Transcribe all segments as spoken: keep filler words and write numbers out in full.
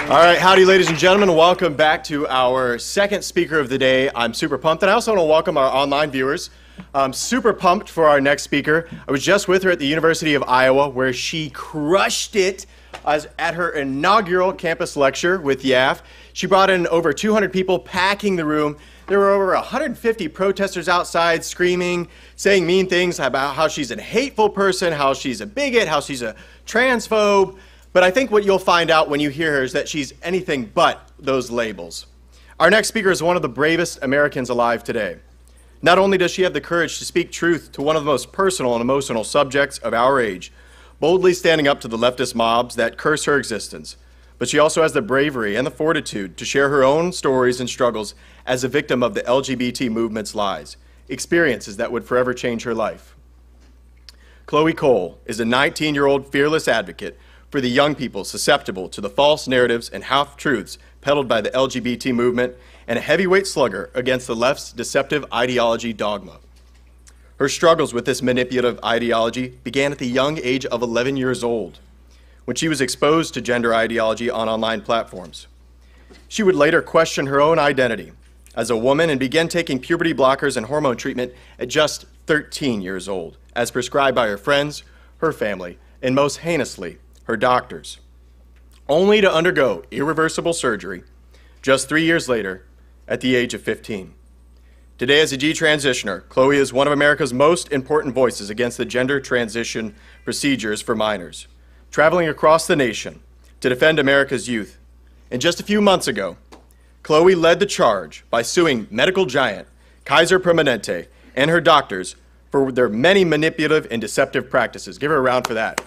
All right, howdy, ladies and gentlemen. Welcome back to our second speaker of the day. I'm super pumped, and I also want to welcome our online viewers. I'm super pumped for our next speaker. I was just with her at the University of Iowa, where she crushed it as at her inaugural campus lecture with Y A F. She brought in over two hundred people, packing the room. There were over one hundred fifty protesters outside screaming, saying mean things about how she's a hateful person, how she's a bigot, how she's a transphobe. But I think what you'll find out when you hear her is that she's anything but those labels. Our next speaker is one of the bravest Americans alive today. Not only does she have the courage to speak truth to one of the most personal and emotional subjects of our age, boldly standing up to the leftist mobs that curse her existence, but she also has the bravery and the fortitude to share her own stories and struggles as a victim of the L G B T movement's lies, experiences that would forever change her life. Chloe Cole is a nineteen-year-old fearless advocate for the young people susceptible to the false narratives and half-truths peddled by the L G B T movement, and a heavyweight slugger against the left's deceptive ideology dogma. Her struggles with this manipulative ideology began at the young age of eleven years old, when she was exposed to gender ideology on online platforms. She would later question her own identity as a woman and began taking puberty blockers and hormone treatment at just thirteen years old, as prescribed by her friends, her family, and most heinously, her doctors, only to undergo irreversible surgery just three years later at the age of fifteen. Today, as a detransitioner, Chloe is one of America's most important voices against the gender transition procedures for minors, traveling across the nation to defend America's youth. And just a few months ago, Chloe led the charge by suing medical giant Kaiser Permanente and her doctors for their many manipulative and deceptive practices. Give her a round for that.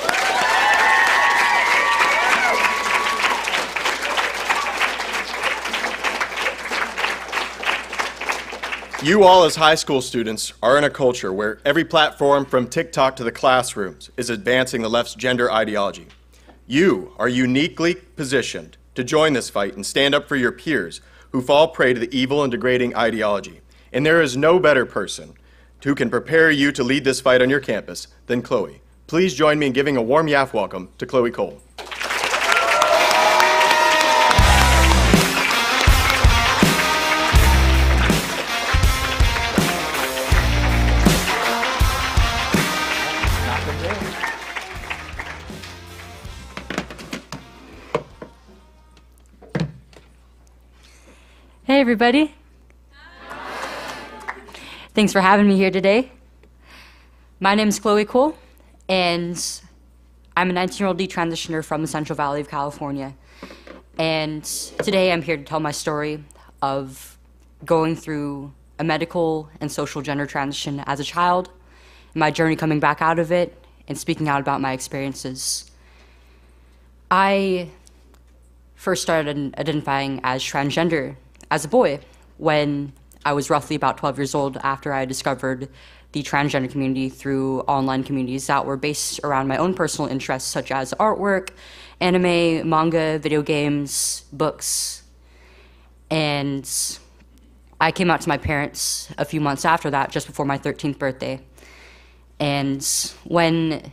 You all as high school students are in a culture where every platform from TikTok to the classrooms is advancing the left's gender ideology. You are uniquely positioned to join this fight and stand up for your peers who fall prey to the evil and degrading ideology. And there is no better person who can prepare you to lead this fight on your campus than Chloe. Please join me in giving a warm Y A F welcome to Chloe Cole. Hey everybody. Thanks for having me here today. My name is Chloe Cole, and I'm a nineteen-year-old detransitioner from the Central Valley of California. And today I'm here to tell my story of going through a medical and social gender transition as a child, my journey coming back out of it, and speaking out about my experiences. I first started identifying as transgender as a boy when I was roughly about twelve years old, after I discovered the transgender community through online communities that were based around my own personal interests, such as artwork, anime, manga, video games, books. And I came out to my parents a few months after that, just before my thirteenth birthday. And when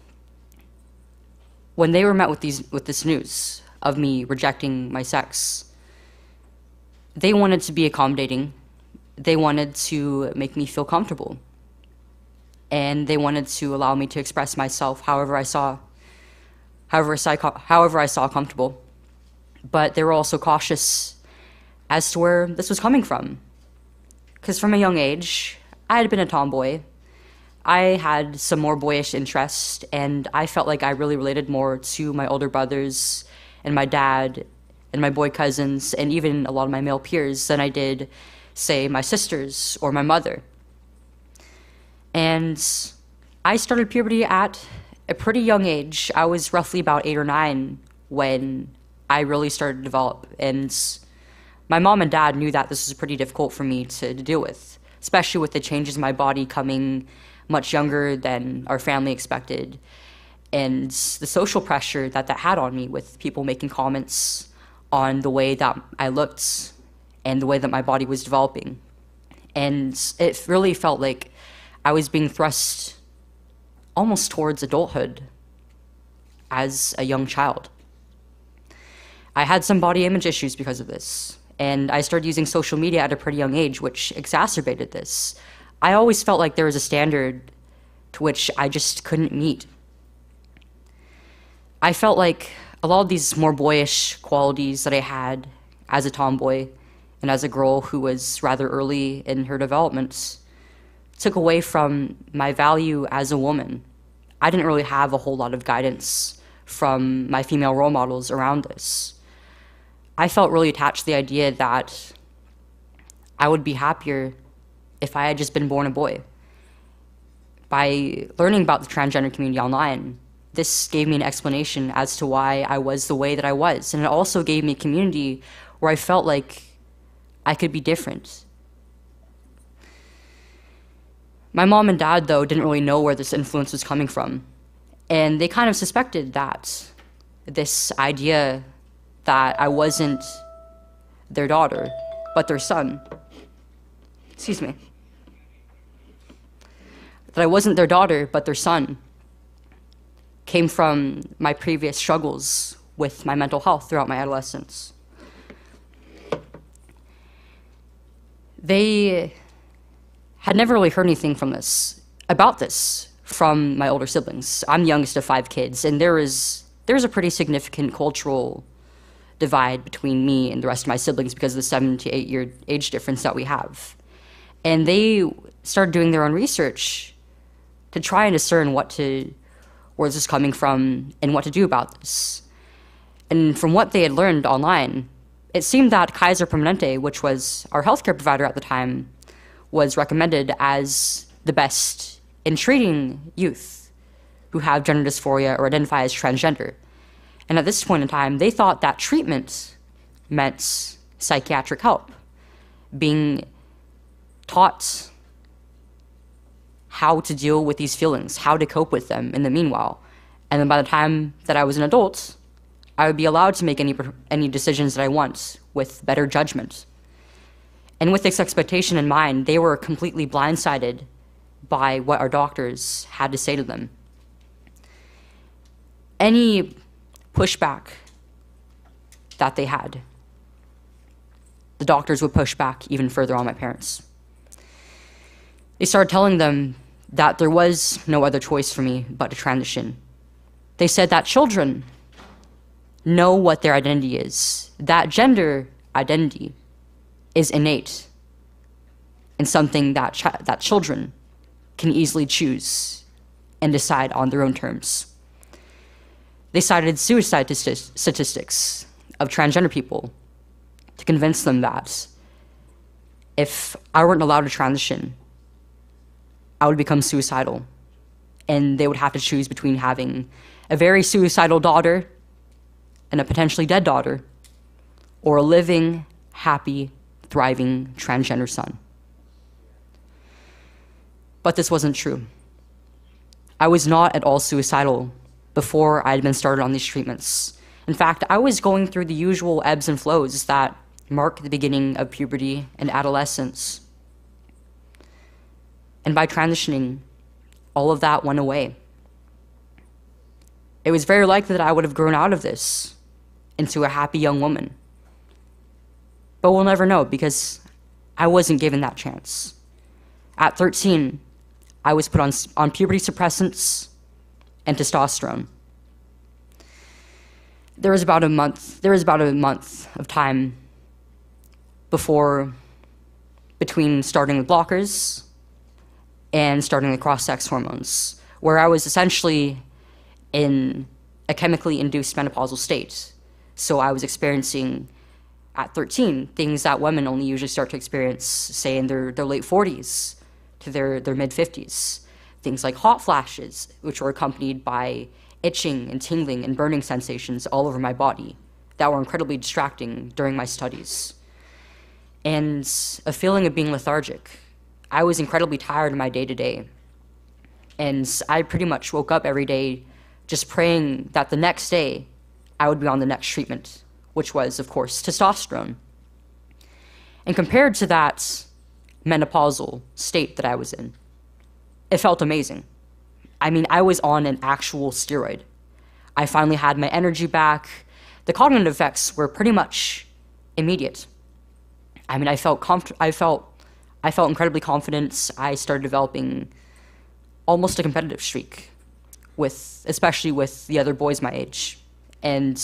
when they were met with these with this news of me rejecting my sex, they wanted to be accommodating. They wanted to make me feel comfortable. And they wanted to allow me to express myself however I saw, however I saw, however I saw comfortable. But they were also cautious as to where this was coming from. Because from a young age, I had been a tomboy. I had some more boyish interest, and I felt like I really related more to my older brothers and my dad and my boy cousins, and even a lot of my male peers, than I did, say, my sisters or my mother. And I started puberty at a pretty young age. I was roughly about eight or nine when I really started to develop. And my mom and dad knew that this was pretty difficult for me to, to deal with, especially with the changes in my body coming much younger than our family expected, and the social pressure that that had on me, with people making comments on the way that I looked and the way that my body was developing. And it really felt like I was being thrust almost towards adulthood as a young child. I had some body image issues because of this, and I started using social media at a pretty young age, which exacerbated this. I always felt like there was a standard to which I just couldn't meet. I felt like a lot of these more boyish qualities that I had as a tomboy and as a girl who was rather early in her development took away from my value as a woman. I didn't really have a whole lot of guidance from my female role models around this. I felt really attached to the idea that I would be happier if I had just been born a boy. By learning about the transgender community online, this gave me an explanation as to why I was the way that I was, and it also gave me a community where I felt like I could be different. My mom and dad, though, didn't really know where this influence was coming from, and they kind of suspected that this idea that I wasn't their daughter, but their son. Excuse me. That I wasn't their daughter, but their son came from my previous struggles with my mental health throughout my adolescence. They had never really heard anything from this, about this, from my older siblings. I'm the youngest of five kids, and there is there's a pretty significant cultural divide between me and the rest of my siblings because of the seven to eight year age difference that we have. And they started doing their own research to try and discern what to, where this is coming from and what to do about this. And from what they had learned online, it seemed that Kaiser Permanente, which was our healthcare provider at the time, was recommended as the best in treating youth who have gender dysphoria or identify as transgender. And at this point in time, they thought that treatment meant psychiatric help, being taught how to deal with these feelings, how to cope with them in the meanwhile. And then by the time that I was an adult, I would be allowed to make any, any decisions that I want with better judgment. And with this expectation in mind, they were completely blindsided by what our doctors had to say to them. Any pushback that they had, the doctors would push back even further on my parents. They started telling them that there was no other choice for me but to transition. They said that children know what their identity is, that gender identity is innate and something that, ch that children can easily choose and decide on their own terms. They cited suicide statistics of transgender people to convince them that if I weren't allowed to transition, I would become suicidal, and they would have to choose between having a very suicidal daughter and a potentially dead daughter, or a living, happy, thriving transgender son. But this wasn't true. I was not at all suicidal before I had been started on these treatments. In fact, I was going through the usual ebbs and flows that mark the beginning of puberty and adolescence. And by transitioning, all of that went away. It was very likely that I would have grown out of this into a happy young woman. But we'll never know because I wasn't given that chance. At thirteen, I was put on, on puberty suppressants and testosterone. There was about a month, there was about a month of time before, between starting with blockers and starting the cross-sex hormones, where I was essentially in a chemically induced menopausal state. So I was experiencing, at thirteen, things that women only usually start to experience, say, in their, their late forties to their, their mid-fifties. Things like hot flashes, which were accompanied by itching and tingling and burning sensations all over my body that were incredibly distracting during my studies. And a feeling of being lethargic. I was incredibly tired in my day-to-day. And I pretty much woke up every day just praying that the next day I would be on the next treatment, which was, of course, testosterone. And compared to that menopausal state that I was in, it felt amazing. I mean, I was on an actual steroid. I finally had my energy back. the cognitive effects were pretty much immediate. I mean, I felt comf- I felt I felt incredibly confident. I started developing almost a competitive streak with, especially with the other boys my age. And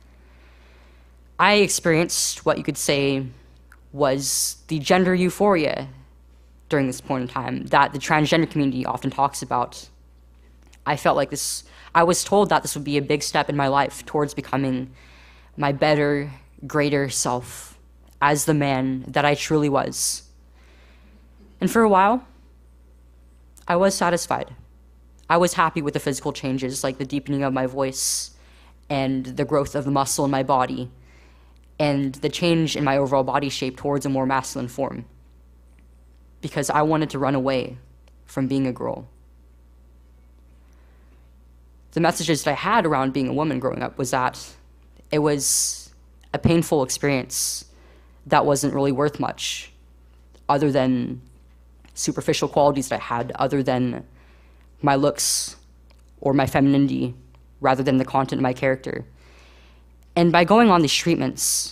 I experienced what you could say was the gender euphoria during this point in time that the transgender community often talks about. I felt like this, I was told that this would be a big step in my life towards becoming my better, greater self as the man that I truly was. And for a while, I was satisfied. I was happy with the physical changes, like the deepening of my voice and the growth of the muscle in my body and the change in my overall body shape towards a more masculine form, because I wanted to run away from being a girl. The messages that I had around being a woman growing up was that it was a painful experience that wasn't really worth much, other than superficial qualities that I had, other than my looks or my femininity, rather than the content of my character. And by going on these treatments,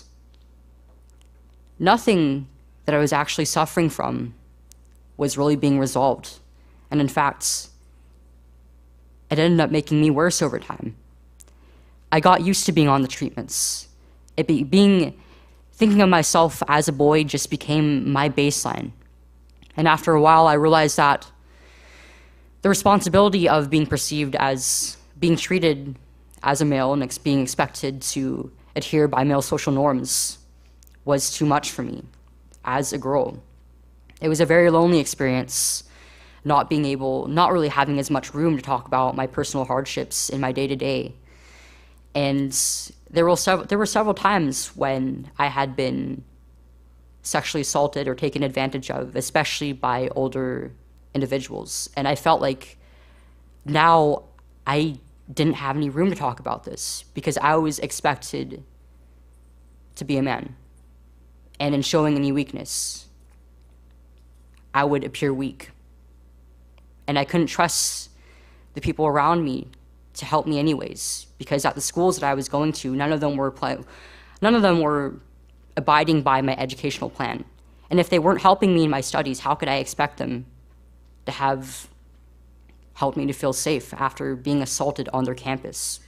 nothing that I was actually suffering from was really being resolved. And in fact, it ended up making me worse over time. I got used to being on the treatments. It be, being, thinking of myself as a boy just became my baseline. And after a while, I realized that the responsibility of being perceived as being treated as a male and ex- being expected to adhere by male social norms was too much for me as a girl. It was a very lonely experience, not being able, not really having as much room to talk about my personal hardships in my day-to-day. And there were several, there were several times when I had been sexually assaulted or taken advantage of, especially by older individuals. And I felt like now I didn't have any room to talk about this because I was expected to be a man. And in showing any weakness, I would appear weak. And I couldn't trust the people around me to help me anyways, because at the schools that I was going to, none of them were play- none of them were abiding by my educational plan. And if they weren't helping me in my studies, how could I expect them to have helped me to feel safe after being assaulted on their campus?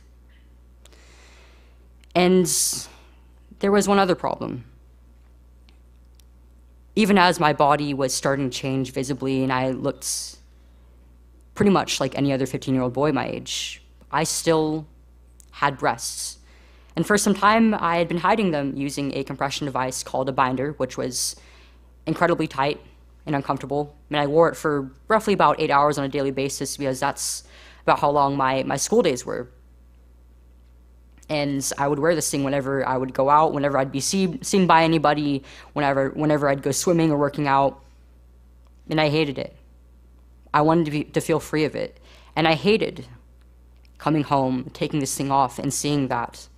And there was one other problem. Even as my body was starting to change visibly and I looked pretty much like any other fifteen-year-old boy my age, I still had breasts. And for some time, I had been hiding them using a compression device called a binder, which was incredibly tight and uncomfortable. I mean, I wore it for roughly about eight hours on a daily basis because that's about how long my, my school days were. And I would wear this thing whenever I would go out, whenever I'd be see, seen by anybody, whenever, whenever I'd go swimming or working out. And I hated it. I wanted to, be, to feel free of it. And I hated coming home, taking this thing off, and seeing that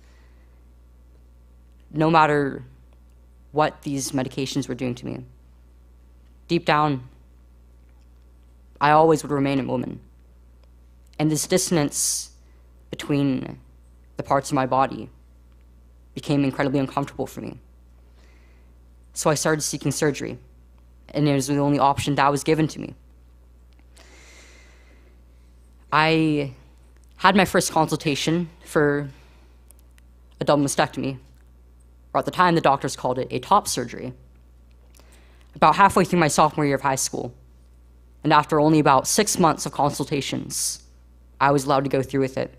no matter what these medications were doing to me, deep down, I always would remain a woman. And this dissonance between the parts of my body became incredibly uncomfortable for me. So I started seeking surgery, and it was the only option that was given to me. I had my first consultation for a double mastectomy, or at the time the doctors called it a top surgery, about halfway through my sophomore year of high school. And after only about six months of consultations, I was allowed to go through with it.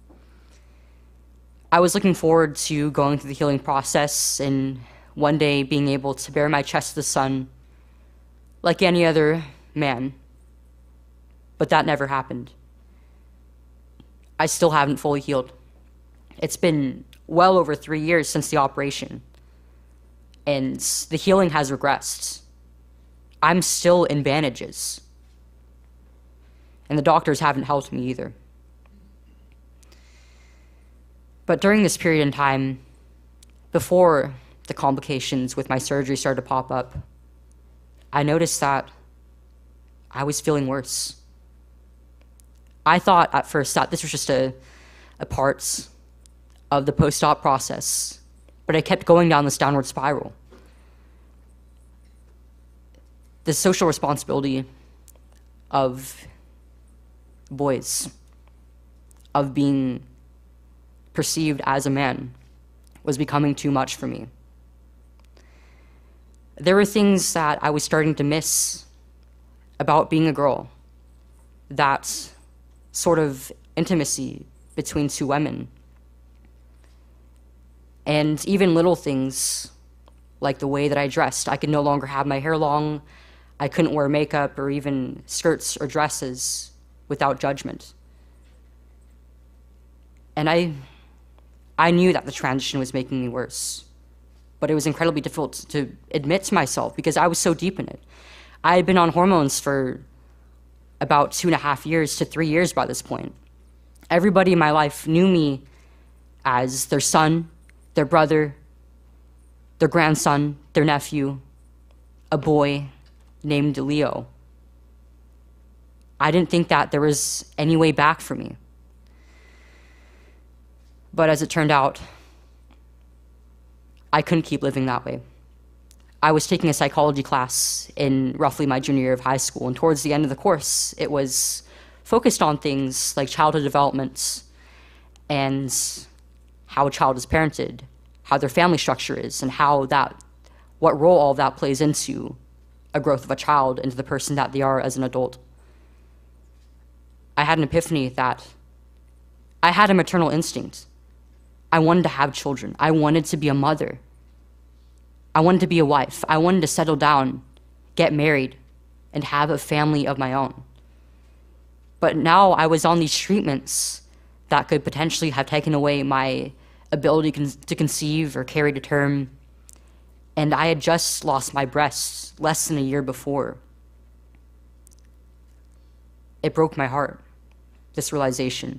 I was looking forward to going through the healing process and one day being able to bare my chest to the sun like any other man. But that never happened. I still haven't fully healed. It's been well over three years since the operation, and the healing has regressed. I'm still in bandages, and the doctors haven't helped me either. But during this period in time, before the complications with my surgery started to pop up, I noticed that I was feeling worse. I thought at first that this was just a, a part of the post-op process, but I kept going down this downward spiral. The social responsibility of boys, of being perceived as a man, was becoming too much for me. There were things that I was starting to miss about being a girl. That sort of intimacy between two women. And even little things like the way that I dressed. I could no longer have my hair long. I couldn't wear makeup or even skirts or dresses without judgment. And I, I knew that the transition was making me worse. But it was incredibly difficult to admit to myself because I was so deep in it. I had been on hormones for about two and a half years to three years by this point. Everybody in my life knew me as their son, their brother, their grandson, their nephew, a boy named Leo. I didn't think that there was any way back for me. But as it turned out, I couldn't keep living that way. I was taking a psychology class in roughly my junior year of high school, and towards the end of the course, it was focused on things like childhood development and how a child is parented, how their family structure is, and how that, what role all of that plays into a growth of a child into the person that they are as an adult. I had an epiphany that I had a maternal instinct. I wanted to have children. I wanted to be a mother. I wanted to be a wife. I wanted to settle down, get married, and have a family of my own. But now I was on these treatments that could potentially have taken away my ability con- to conceive or carry to term. And I had just lost my breasts less than a year before. It broke my heart, this realization.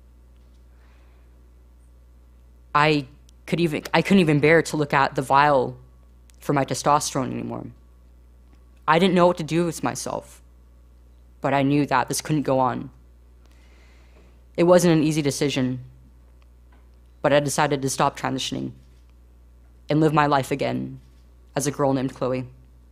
I could even, I couldn't even bear to look at the vial for my testosterone anymore. I didn't know what to do with myself, but I knew that this couldn't go on. It wasn't an easy decision, but I decided to stop transitioning and live my life again as a girl named Chloe.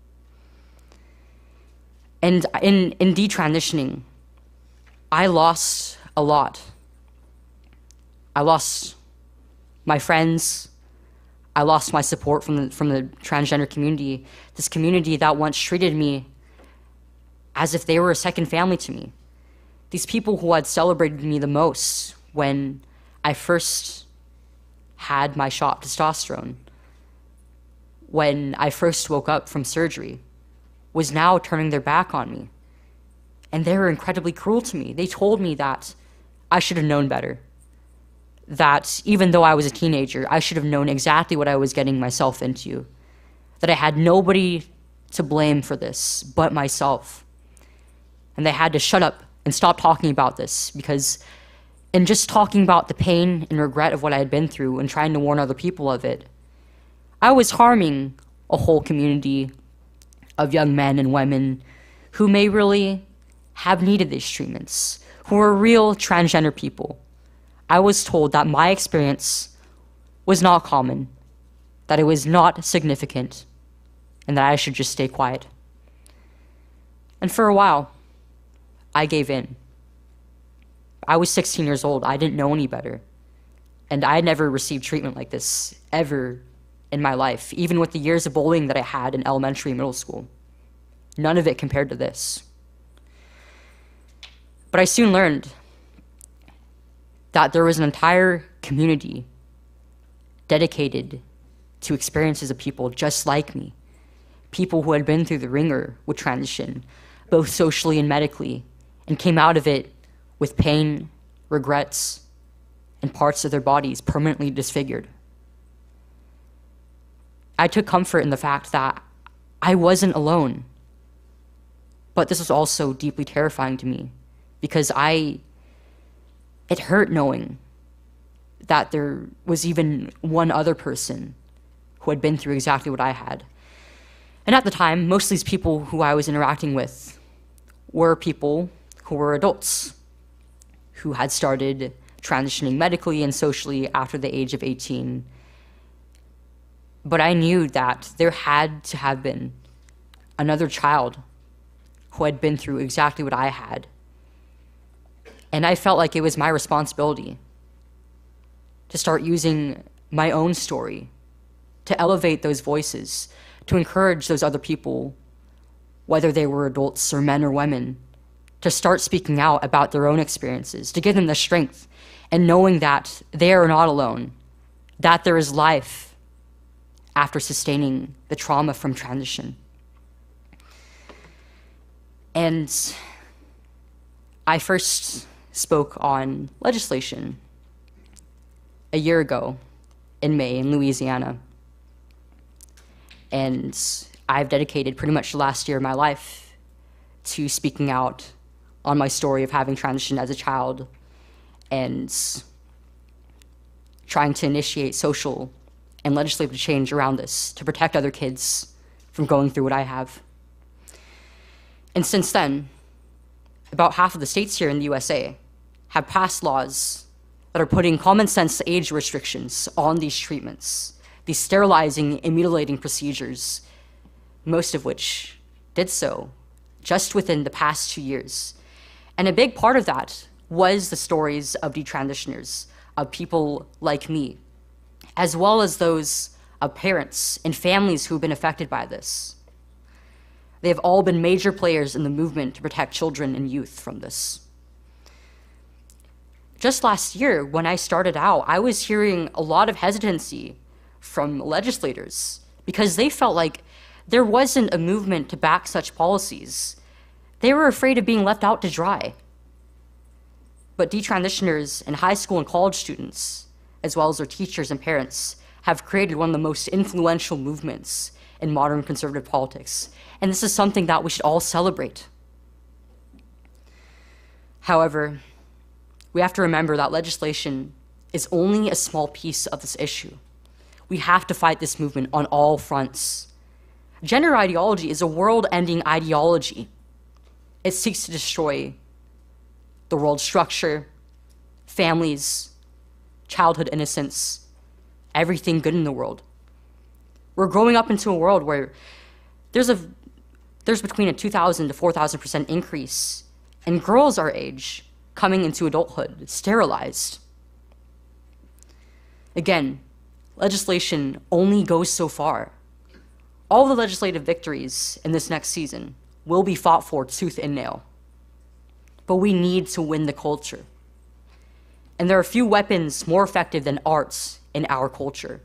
And in, in detransitioning, I lost a lot. I lost my friends. I lost my support from the, from the transgender community, this community that once treated me as if they were a second family to me. These people who had celebrated me the most when I first had my shot of testosterone, when I first woke up from surgery, was now turning their back on me. And they were incredibly cruel to me. They told me that I should have known better. That even though I was a teenager, I should have known exactly what I was getting myself into. That I had nobody to blame for this but myself. And they had to shut up and stop talking about this, because in just talking about the pain and regret of what I had been through and trying to warn other people of it, I was harming a whole community of young men and women who may really have needed these treatments, who are real transgender people. I was told that my experience was not common, that it was not significant, and that I should just stay quiet. And for a while, I gave in. I was sixteen years old. I didn't know any better. And I had never received treatment like this ever in my life, even with the years of bullying that I had in elementary and middle school. None of it compared to this. But I soon learned that there was an entire community dedicated to experiences of people just like me, people who had been through the ringer with transition, both socially and medically, and came out of it with pain, regrets, and parts of their bodies permanently disfigured. I took comfort in the fact that I wasn't alone, but this was also deeply terrifying to me, because I It hurt knowing that there was even one other person who had been through exactly what I had. And at the time, most of these people who I was interacting with were people who were adults, who had started transitioning medically and socially after the age of eighteen. But I knew that there had to have been another child who had been through exactly what I had. And I felt like it was my responsibility to start using my own story to elevate those voices, to encourage those other people, whether they were adults or men or women, to start speaking out about their own experiences, to give them the strength and knowing that they are not alone, that there is life after sustaining the trauma from transition. And I first spoke on legislation a year ago in May in Louisiana. And I've dedicated pretty much the last year of my life to speaking out on my story of having transitioned as a child and trying to initiate social and legislative change around this to protect other kids from going through what I have. And since then, about half of the states here in the U S A have passed laws that are putting common sense age restrictions on these treatments, these sterilizing and mutilating procedures, most of which did so just within the past two years. And a big part of that was the stories of detransitioners, of people like me, as well as those of parents and families who have been affected by this. They have all been major players in the movement to protect children and youth from this. Just last year, when I started out, I was hearing a lot of hesitancy from legislators because they felt like there wasn't a movement to back such policies. They were afraid of being left out to dry. But detransitioners and high school and college students, as well as their teachers and parents, have created one of the most influential movements in modern conservative politics. And this is something that we should all celebrate. However, we have to remember that legislation is only a small piece of this issue. We have to fight this movement on all fronts. Gender ideology is a world-ending ideology. It seeks to destroy the world's structure, families, childhood innocence, everything good in the world. We're growing up into a world where there's a there's between a two thousand to four thousand percent increase in girls our age coming into adulthood, sterilized. Again, legislation only goes so far. All the legislative victories in this next season will be fought for tooth and nail. But we need to win the culture. And there are few weapons more effective than arts in our culture.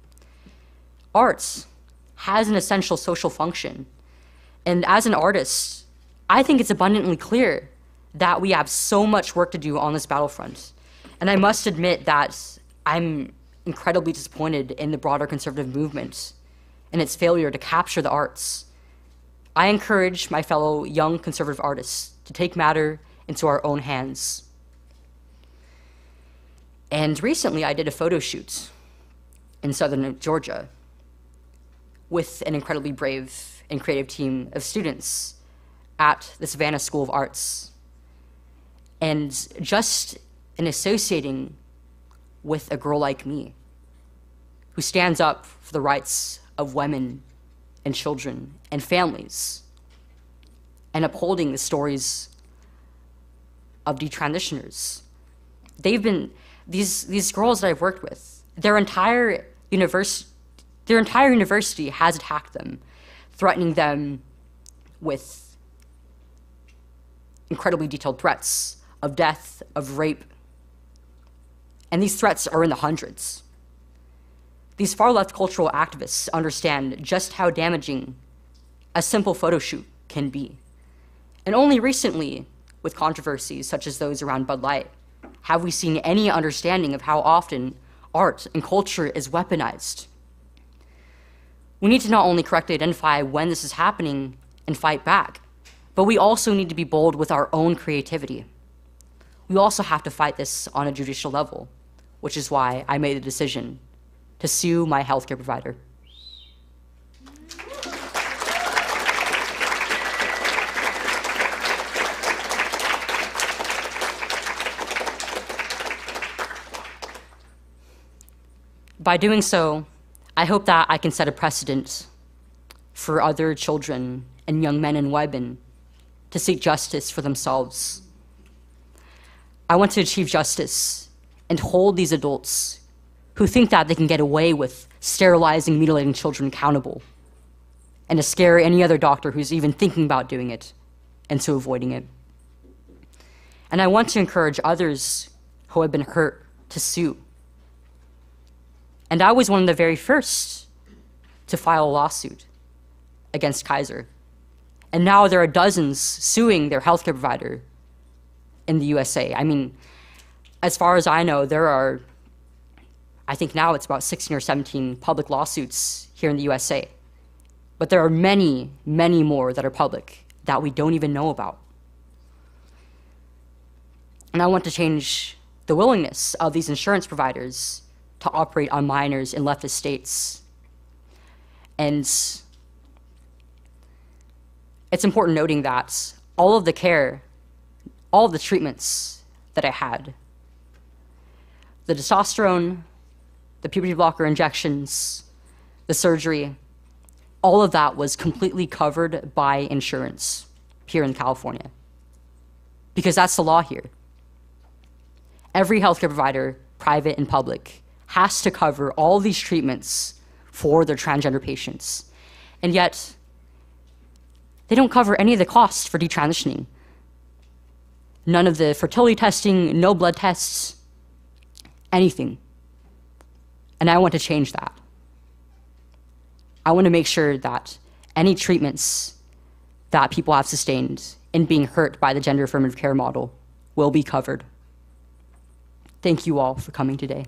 Arts has an essential social function. And as an artist, I think it's abundantly clear that we have so much work to do on this battlefront. And I must admit that I'm incredibly disappointed in the broader conservative movement and its failure to capture the arts. I encourage my fellow young conservative artists to take matter into our own hands. And recently I did a photo shoot in southern Georgia with an incredibly brave and creative team of students at the Savannah School of Arts. And just in associating with a girl like me, who stands up for the rights of women and children and families, and upholding the stories of detransitioners. They've been, these, these girls that I've worked with, their entire, univers their entire university has attacked them, threatening them with incredibly detailed threats of death, of rape. And these threats are in the hundreds. These far-left cultural activists understand just how damaging a simple photo shoot can be. And only recently, with controversies such as those around Bud Light, have we seen any understanding of how often art and culture is weaponized. We need to not only correctly identify when this is happening and fight back, but we also need to be bold with our own creativity. We also have to fight this on a judicial level, which is why I made the decision to sue my healthcare provider. By doing so, I hope that I can set a precedent for other children and young men and women to seek justice for themselves. I want to achieve justice and hold these adults who think that they can get away with sterilizing, mutilating children accountable, and to scare any other doctor who's even thinking about doing it into avoiding it. And I want to encourage others who have been hurt to sue. And I was one of the very first to file a lawsuit against Kaiser. And now there are dozens suing their healthcare provider in the U S A. I mean, as far as I know, there are, I think now it's about sixteen or seventeen public lawsuits here in the U S A. But there are many, many more that are public that we don't even know about. And I want to change the willingness of these insurance providers to operate on minors in leftist states. And it's important noting that all of the care, all of the treatments that I had, the testosterone, the puberty blocker injections, the surgery, all of that was completely covered by insurance here in California, because that's the law here. Every healthcare provider, private and public, has to cover all these treatments for their transgender patients. And yet, they don't cover any of the costs for detransitioning. None of the fertility testing, no blood tests, anything. And I want to change that. I want to make sure that any treatments that people have sustained in being hurt by the gender affirmative care model will be covered. Thank you all for coming today.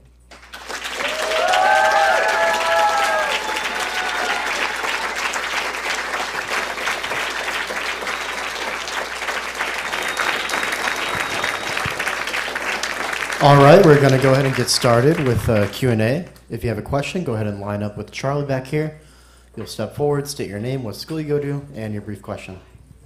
All right, we're going to go ahead and get started with uh, Q and A. If you have a question, go ahead and line up with Charlie back here. You'll step forward, state your name, what school you go to, and your brief question.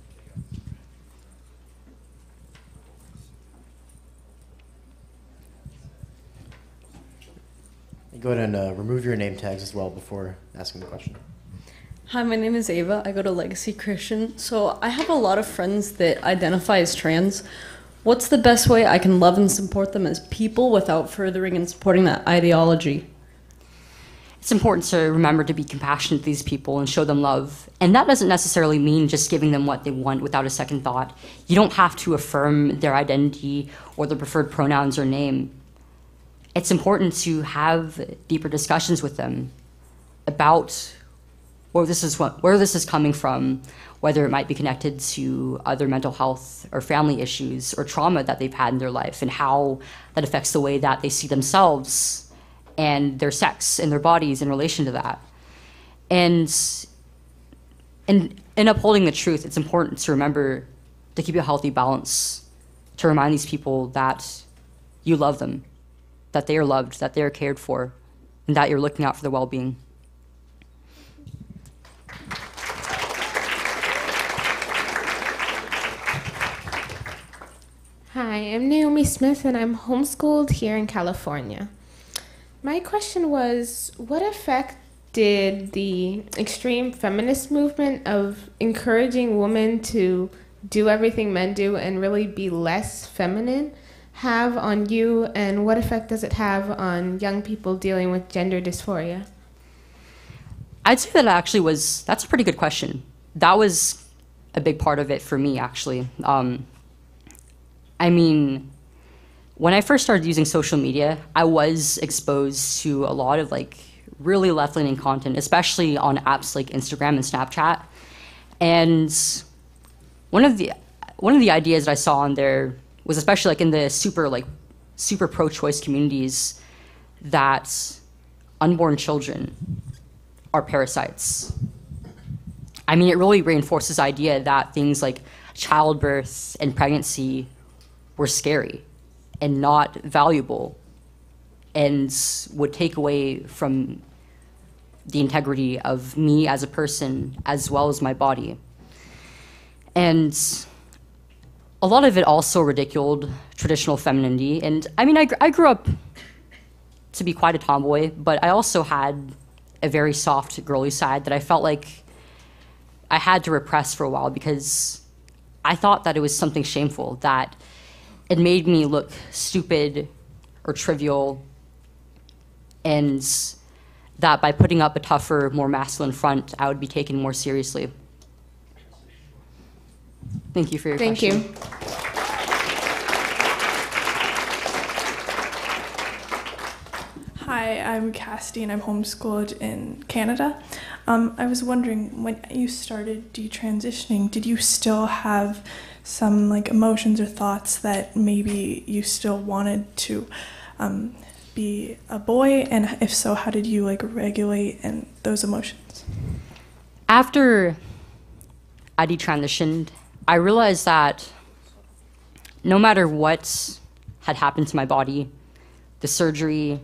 And go ahead and uh, remove your name tags as well before asking the question. Hi, my name is Ava. I go to Legacy Christian. So I have a lot of friends that identify as trans. What's the best way I can love and support them as people without furthering and supporting that ideology? It's important to remember to be compassionate to these people and show them love. And that doesn't necessarily mean just giving them what they want without a second thought. You don't have to affirm their identity or their preferred pronouns or name. It's important to have deeper discussions with them about where this is, what, where this is coming from, whether it might be connected to other mental health or family issues or trauma that they've had in their life, and how that affects the way that they see themselves and their sex and their bodies in relation to that. And in, in upholding the truth, it's important to remember to keep a healthy balance, to remind these people that you love them, that they are loved, that they are cared for, and that you're looking out for their well-being. Hi, I'm Naomi Smith, and I'm homeschooled here in California. My question was, what effect did the extreme feminist movement of encouraging women to do everything men do and really be less feminine have on you, and what effect does it have on young people dealing with gender dysphoria? I'd say that actually was, that's a pretty good question. That was a big part of it for me, actually. Um, I mean, when I first started using social media, I was exposed to a lot of like really left-leaning content, especially on apps like Instagram and Snapchat. And one of the one of the ideas that I saw on there was, especially like in the super like super pro-choice communities, that unborn children are parasites. I mean, it really reinforces the idea that things like childbirth and pregnancy were scary and not valuable and would take away from the integrity of me as a person as well as my body. And a lot of it also ridiculed traditional femininity. And I mean, I, I grew up to be quite a tomboy, but I also had a very soft, girly side that I felt like I had to repress for a while because I thought that it was something shameful, that it made me look stupid or trivial, and that by putting up a tougher, more masculine front, I would be taken more seriously. Thank you for your Thank question. you. Hi, I'm Cassie and I'm homeschooled in Canada. Um, I was wondering, when you started detransitioning, did you still have some like emotions or thoughts that maybe you still wanted to um, be a boy? And if so, how did you like regulate and those emotions? After I detransitioned, I realized that no matter what had happened to my body, the surgery,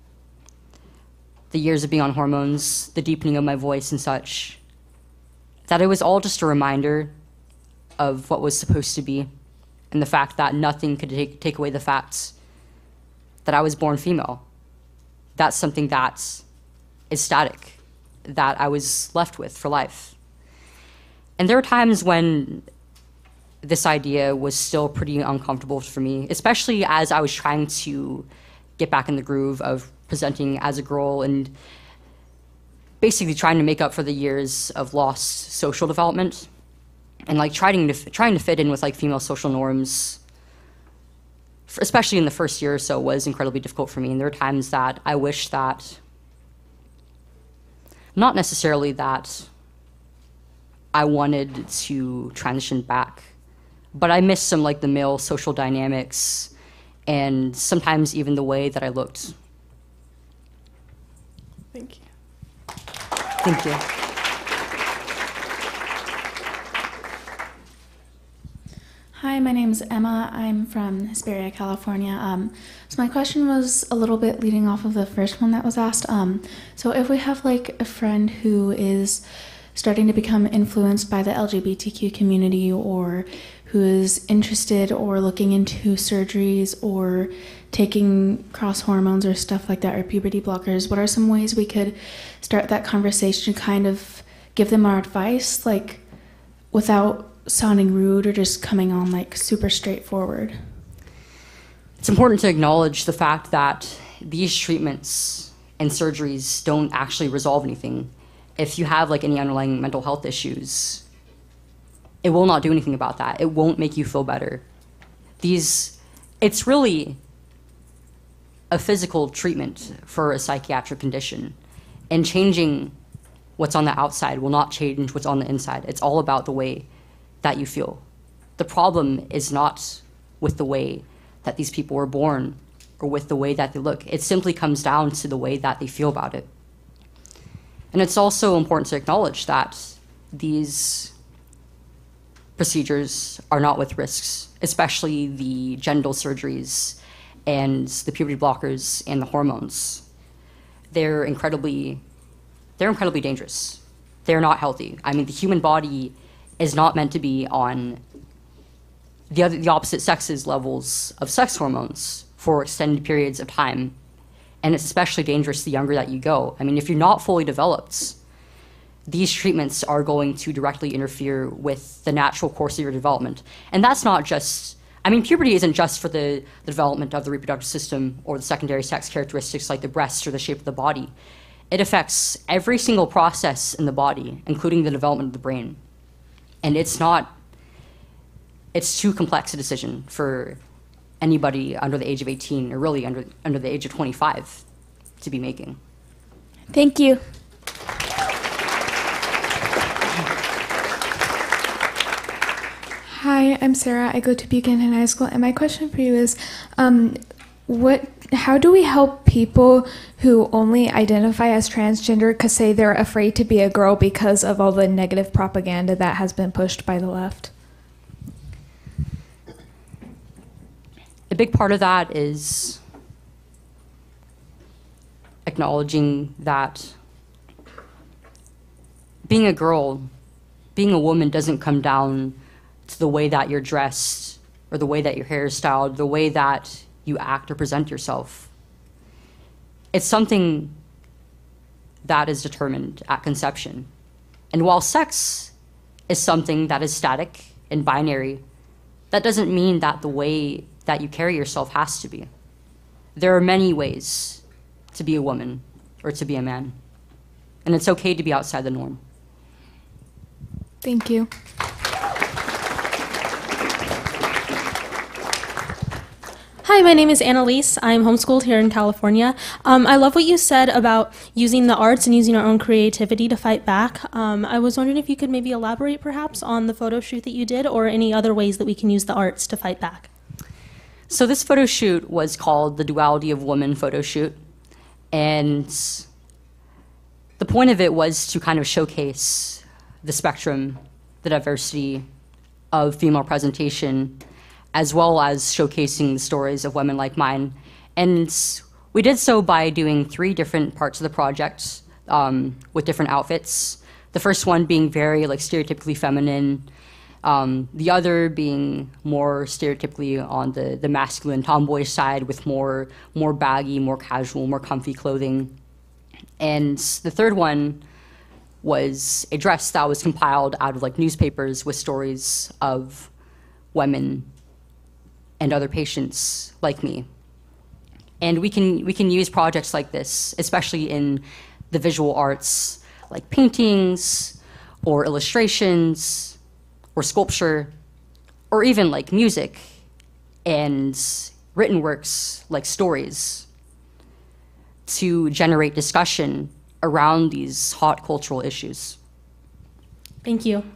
the years of being on hormones, the deepening of my voice and such, that it was all just a reminder of what was supposed to be, and the fact that nothing could take, take away the fact that I was born female. That's something that is static, that I was left with for life. And there were times when this idea was still pretty uncomfortable for me, especially as I was trying to get back in the groove of presenting as a girl and basically trying to make up for the years of lost social development and like trying to trying to fit in with like female social norms, especially in the first year or so, was incredibly difficult for me. And there are times that I wish that, not necessarily that I wanted to transition back, but I missed some like the male social dynamics and sometimes even the way that I looked. Thank you. Thank you. Hi, my name is Emma. I'm from Hesperia, California. Um, so my question was a little bit leading off of the first one that was asked. Um, so if we have like a friend who is starting to become influenced by the L G B T Q community, or who is interested or looking into surgeries or taking cross hormones or stuff like that, or puberty blockers, what are some ways we could start that conversation, kind of give them our advice, like without sounding rude or just coming on like super straightforward? It's important to acknowledge the fact that these treatments and surgeries don't actually resolve anything. If you have like any underlying mental health issues, it will not do anything about that. It won't make you feel better. These, it's really a physical treatment for a psychiatric condition, and changing what's on the outside will not change what's on the inside. It's all about the way that you feel. The problem is not with the way that these people were born or with the way that they look. It simply comes down to the way that they feel about it. And it's also important to acknowledge that these procedures are not with risks, especially the genital surgeries and the puberty blockers and the hormones. They're incredibly, they're incredibly dangerous. They're not healthy. I mean, the human body is not meant to be on the other, the opposite sex's levels of sex hormones for extended periods of time. And it's especially dangerous the younger that you go. I mean, if you're not fully developed, these treatments are going to directly interfere with the natural course of your development. And that's not just, I mean, puberty isn't just for the, the development of the reproductive system or the secondary sex characteristics like the breasts or the shape of the body. It affects every single process in the body, including the development of the brain. And it's not, it's too complex a decision for anybody under the age of eighteen, or really under, under the age of twenty-five, to be making. Thank you. Hi, I'm Sarah. I go to Buchanan High School, and my question for you is, um, what? How do we help people who only identify as transgender because say they're afraid to be a girl because of all the negative propaganda that has been pushed by the left? A big part of that is acknowledging that being a girl, being a woman doesn't come down to the way that you're dressed or the way that your hair is styled, the way that you act or present yourself. it's something that is determined at conception. And while sex is something that is static and binary, that doesn't mean that the way that you carry yourself has to be. There are many ways to be a woman or to be a man, and it's okay to be outside the norm. Thank you. Hi, my name is Annalise. I'm homeschooled here in California. Um, I love what you said about using the arts and using our own creativity to fight back. Um, I was wondering if you could maybe elaborate perhaps on the photo shoot that you did or any other ways that we can use the arts to fight back. So this photo shoot was called the Duality of Woman photo shoot. And the point of it was to kind of showcase the spectrum, the diversity of female presentation, as well as showcasing the stories of women like mine. And we did so by doing three different parts of the project um, with different outfits. The first one being very like stereotypically feminine, um, the other being more stereotypically on the, the masculine tomboy side with more, more baggy, more casual, more comfy clothing. And the third one was a dress that was compiled out of like newspapers with stories of women and other patients like me. And we can, we can use projects like this, especially in the visual arts, like paintings, or illustrations, or sculpture, or even like music, and written works like stories, to generate discussion around these hot cultural issues. Thank you.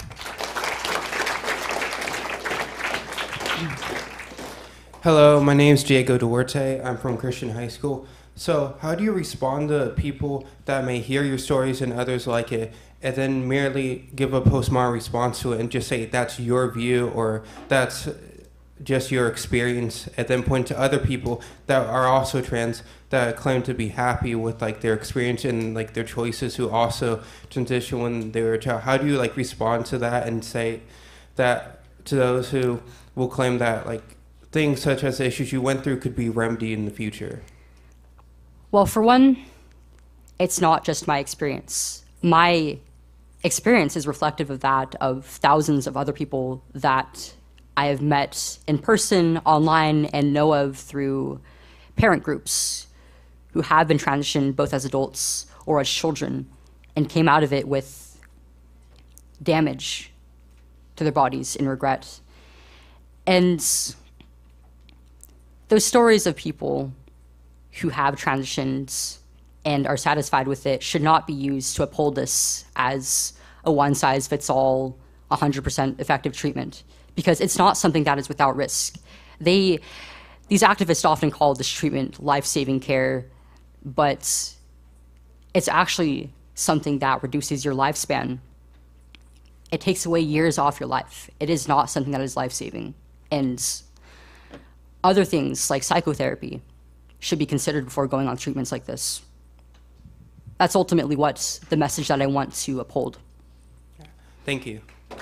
Hello, my name is Diego Duarte. I'm from Christian High School. So how do you respond to people that may hear your stories and others like it, and then merely give a postmodern response to it and just say that's your view or that's just your experience, and then point to other people that are also trans that claim to be happy with like their experience and like their choices who also transition when they were a child? How do you like respond to that and say that to those who will claim that like things such as the issues you went through could be remedied in the future? Well, for one, it's not just my experience. My experience is reflective of that of thousands of other people that I have met in person, online, and know of through parent groups who have been transitioned both as adults or as children and came out of it with damage to their bodies and regret. And those stories of people who have transitioned and are satisfied with it should not be used to uphold this as a one-size-fits-all, one hundred percent effective treatment, because it's not something that is without risk. They, these activists often call this treatment life-saving care, but it's actually something that reduces your lifespan. It takes away years off your life. It is not something that is life-saving. And other things like psychotherapy should be considered before going on treatments like this. That's ultimately what the message that I want to uphold. Thank you.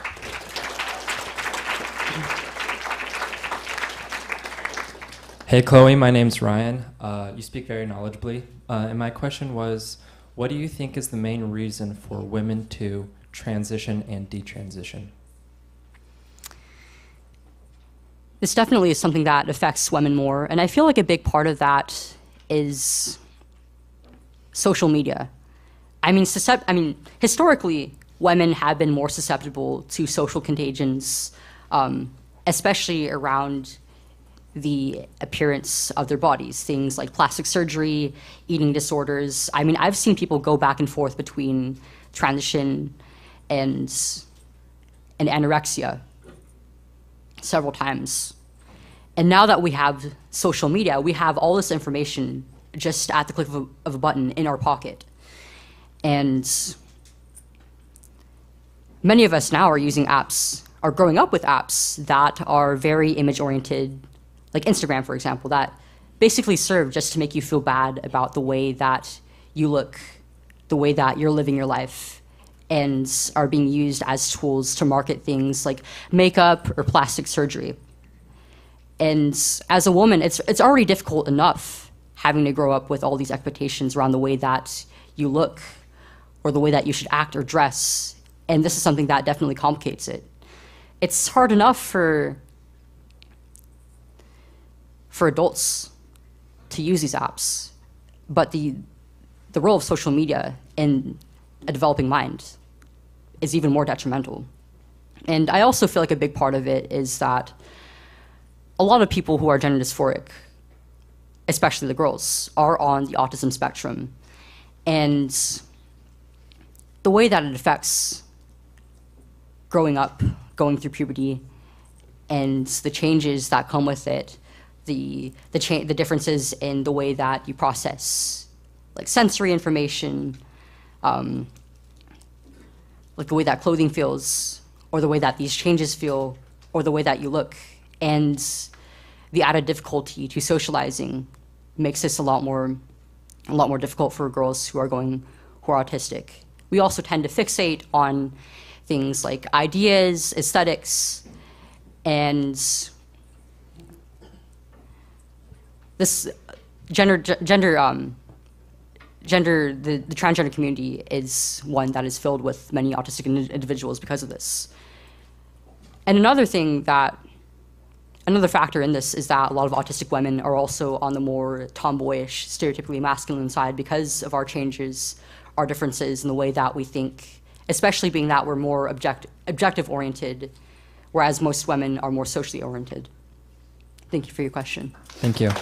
Hey Chloe, my name's Ryan. Uh, you speak very knowledgeably. Uh, and my question was, what do you think is the main reason for women to transition and detransition? This definitely is something that affects women more, and I feel like a big part of that is social media. I mean, suscept- I mean, historically, women have been more susceptible to social contagions, um, especially around the appearance of their bodies, things like plastic surgery, eating disorders. I mean, I've seen people go back and forth between transition and, and anorexia several times. And now that we have social media, we have all this information just at the click of a, of a button in our pocket. And many of us now are using apps, are growing up with apps that are very image-oriented, like Instagram, for example, that basically serve just to make you feel bad about the way that you look, the way that you're living your life, and are being used as tools to market things like makeup or plastic surgery. And as a woman, it's, it's already difficult enough having to grow up with all these expectations around the way that you look or the way that you should act or dress. And this is something that definitely complicates it. It's hard enough for, for adults to use these apps, but the, the role of social media in a developing mind is even more detrimental. And I also feel like a big part of it is that a lot of people who are gender dysphoric, especially the girls, are on the autism spectrum. And the way that it affects growing up, going through puberty, and the changes that come with it, the, the, cha the differences in the way that you process like sensory information, um, like the way that clothing feels, or the way that these changes feel, or the way that you look. And the added difficulty to socializing makes this a lot more, a lot more difficult for girls who are going, who are autistic. We also tend to fixate on things like ideas, aesthetics, and this gender, gender, um, gender, the, the transgender community is one that is filled with many autistic individuals because of this. And another thing that, another factor in this is that a lot of autistic women are also on the more tomboyish, stereotypically masculine side because of our changes, our differences in the way that we think, especially being that we're more object objective oriented, whereas most women are more socially oriented. Thank you for your question. Thank you.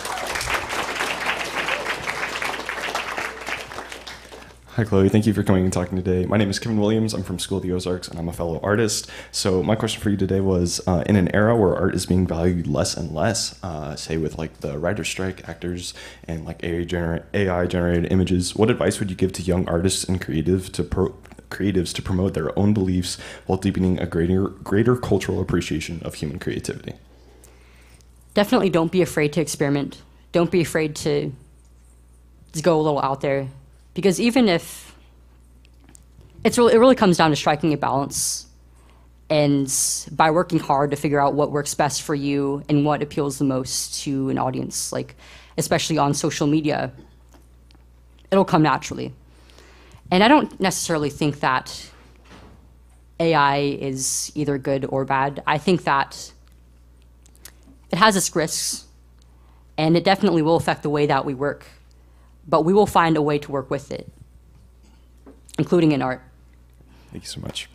Hi, Chloe. Thank you for coming and talking today. My name is Kevin Williams. I'm from School of the Ozarks, and I'm a fellow artist. So my question for you today was, uh, in an era where art is being valued less and less, uh, say with like the writer's strike, actors, and like A I, gener A I generated images, what advice would you give to young artists and creative to pro creatives to promote their own beliefs while deepening a greater, greater cultural appreciation of human creativity? Definitely don't be afraid to experiment. Don't be afraid to, to go a little out there. Because even if, it's really, it really comes down to striking a balance, and by working hard to figure out what works best for you and what appeals the most to an audience, like especially on social media, it'll come naturally. And I don't necessarily think that A I is either good or bad. I think that it has its risks, and it definitely will affect the way that we work. But we will find a way to work with it, including in art. Thank you so much.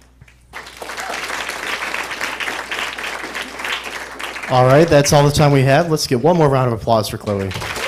All right, that's all the time we have. Let's get one more round of applause for Chloe.